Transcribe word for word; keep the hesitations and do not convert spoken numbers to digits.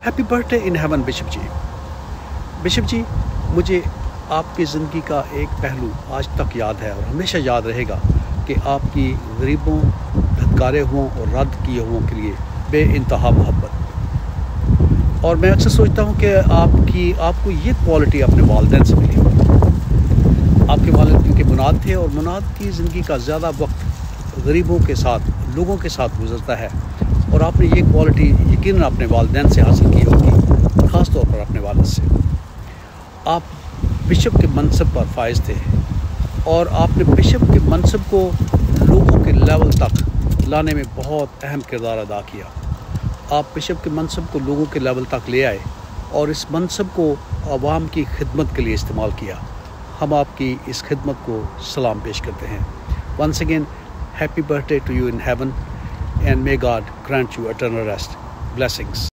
Happy birthday in heaven bishop ji. Bishop ji, मुझे आपकी ज़िंदगी का एक पहलू आज तक याद है और हमेशा याद रहेगा कि आपकी गरीबों, धत्कारे हुओं और रद्द किए हुओं के लिए बेइंतहा मोहब्बत। और मैं अक्सर सोचता हूँ कि आपकी आपको ये क्वालिटी अपने वालिदैन से मिली। आपके वालिद क्योंकि मुनाद थे और मुनाद की ज़िंदगी का ज़्यादा वक्त गरीबों के साथ, लोगों के साथ गुजरता है, और आपने ये क्वालिटी यकीनन अपने वालिदैन से हासिल की होगी, ख़ास तौर पर अपने वालिद से। आप बिशप के मनसब पर फाइज थे और आपने बिशप के मनसब को लोगों के लेवल तक लाने में बहुत अहम किरदार अदा किया। आप बिशप के मनसब को लोगों के लेवल तक ले आए और इस मनसब को आवाम की खिदमत के लिए इस्तेमाल किया। हम आपकी इस खिदमत को सलाम पेश करते हैं। Once again happy birthday to you in heaven and may God grant you eternal rest. Blessings.